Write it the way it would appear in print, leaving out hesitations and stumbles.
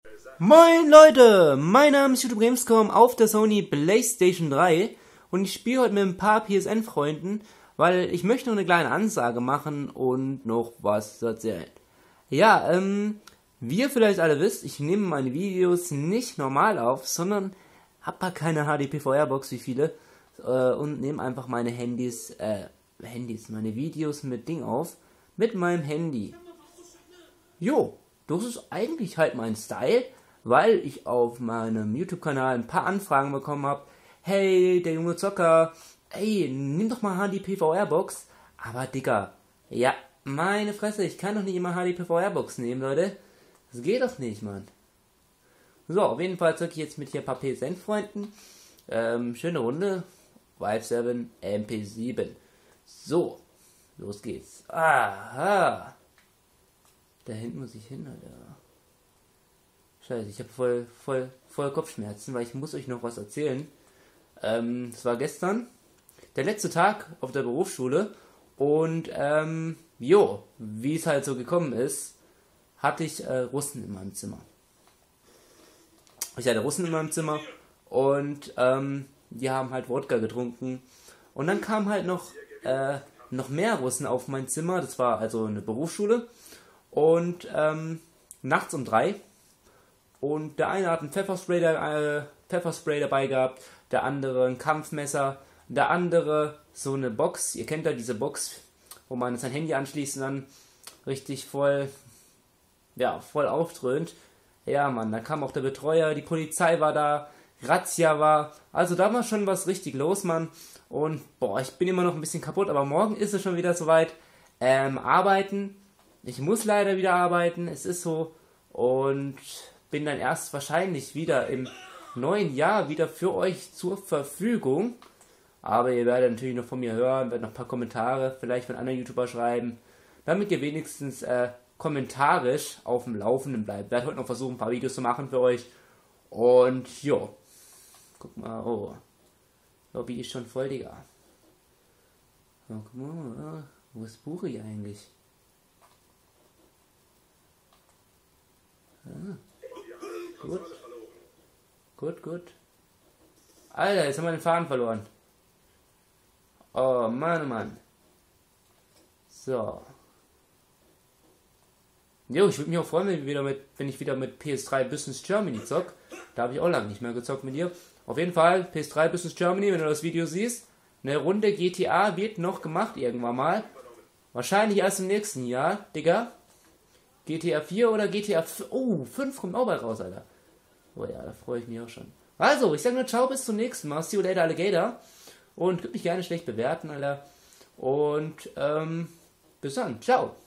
Moin Leute, mein Name ist YouTube Gamescom auf der Sony PlayStation 3 und ich spiele heute mit ein paar PSN-Freunden, weil ich möchte noch eine kleine Ansage machen und noch was erzählen. Ja, wie ihr vielleicht alle wisst, ich nehme meine Videos nicht normal auf, sondern habe keine HDPVR-Box wie viele und nehme einfach meine meine Videos mit Ding auf, mit meinem Handy. Jo, das ist eigentlich halt mein Style, weil ich auf meinem YouTube-Kanal ein paar Anfragen bekommen habe. Hey, der junge Zocker, ey, nimm doch mal HDPVR-Box. Aber Digga, ja, meine Fresse, ich kann doch nicht immer HDPVR-Box nehmen, Leute. Das geht doch nicht, Mann. So, auf jeden Fall zocke ich jetzt mit hier ein paar PSN-Freunden. Schöne Runde. Vive 7, MP7. So, los geht's. Aha. Da hinten muss ich hin, Alter. Scheiße, ich habe voll Kopfschmerzen, weil ich muss euch noch was erzählen. Es war gestern der letzte Tag auf der Berufsschule und wie es halt so gekommen ist, hatte ich Russen in meinem Zimmer. Ich hatte Russen in meinem Zimmer und die haben halt Wodka getrunken und dann kamen halt noch mehr Russen auf mein Zimmer. Das war also eine Berufsschule und nachts um 3. Und der eine hat ein Pfefferspray dabei gehabt, der andere ein Kampfmesser, der andere so eine Box. Ihr kennt ja diese Box, wo man sein Handy anschließt und dann richtig voll aufdröhnt. Ja, Mann, da kam auch der Betreuer, die Polizei war da, Razzia war. Also da war schon was richtig los, Mann. Und boah, ich bin immer noch ein bisschen kaputt, aber morgen ist es schon wieder soweit. Arbeiten. Ich muss leider wieder arbeiten, es ist so. Und bin dann erst wahrscheinlich wieder im neuen Jahr wieder für euch zur Verfügung. Aber ihr werdet natürlich noch von mir hören, werdet noch ein paar Kommentare vielleicht von anderen YouTuber schreiben, damit ihr wenigstens kommentarisch auf dem Laufenden bleibt. Ich werde heute noch versuchen, ein paar Videos zu machen für euch. Und jo, guck mal, oh, Lobby ist schon voll, Digga. Oh, guck mal, wo ist Buri eigentlich? Gut. Alter, jetzt haben wir den Faden verloren. Oh, Mann. So. Jo, ich würde mich auch freuen, wenn ich wieder mit PS3 Business Germany zock. Da habe ich auch lange nicht mehr gezockt mit dir. Auf jeden Fall, PS3 Business Germany, wenn du das Video siehst. Eine Runde GTA wird noch gemacht irgendwann mal. Wahrscheinlich erst im nächsten Jahr, Digga. GTA 4 oder GTA 5? Oh, 5 kommt auch bald raus, Alter. Oh ja, da freue ich mich auch schon. Also, ich sage nur ciao, bis zum nächsten Mal. See you later, Alligator. Und könnt mich gerne schlecht bewerten, Alter. Und, bis dann. Ciao.